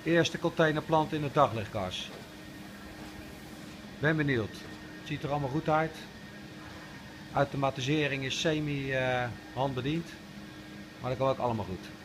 Eerste containerplant in de daglichtkas. Ben benieuwd. Het ziet er allemaal goed uit. Automatisering is semi handbediend. Maar dat kan ook allemaal goed.